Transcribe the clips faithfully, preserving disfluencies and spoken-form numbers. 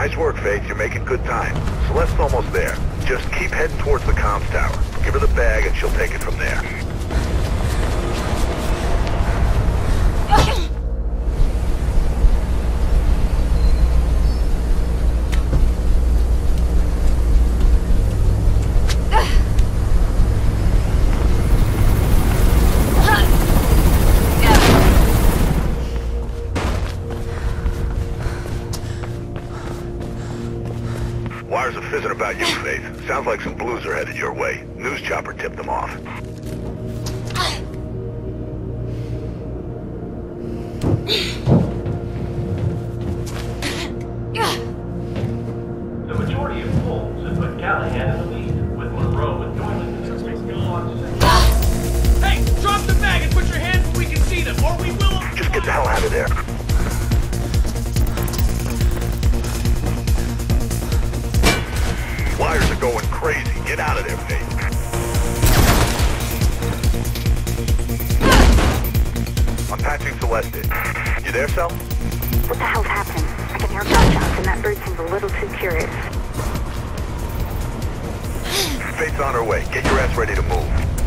Nice work, Faith. You're making good time. Celeste's almost there. Just keep heading towards the comms tower. Give her the bag and she'll take it from there. Wires are fizzing about you, Faith. Sounds like some blues are headed your way. News chopper tipped them off. The majority of polls have put Callahan in the lead, with Monroe and Doylan. Hey, drop the bag and put your hands where we can see them, or we will... Just get the hell out of there. Wires are going crazy. Get out of there, Faith. I'm patching Celeste in. You there, Cel? What the hell's happening? I can hear gunshots and that bird seems a little too curious. Faith's on her way. Get your ass ready to move.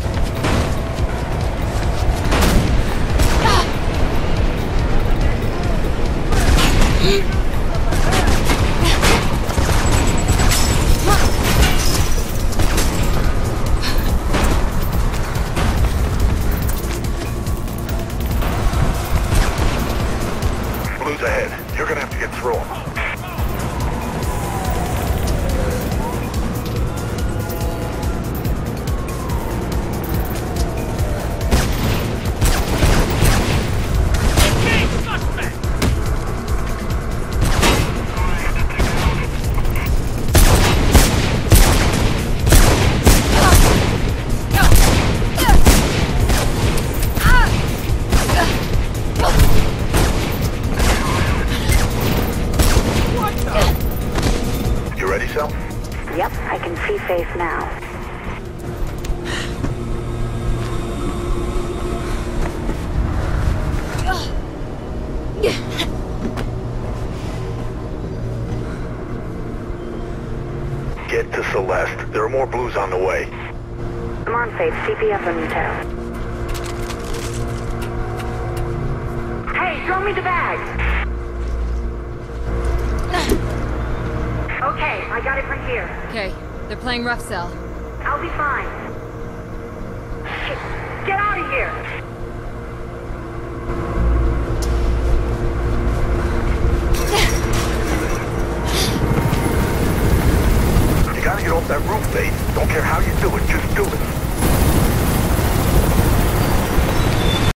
Blues ahead. You're gonna have to get through them. Yep, I can see Faith now. Get to Celeste. There are more blues on the way. Come on, Faith. C P F on you, tow. Hey, throw me the bag! Okay, I got it from here. Okay, they're playing rough, Cel. I'll be fine. Shit, get out of here! You gotta get off that roof, Faith. Don't care how you do it, just do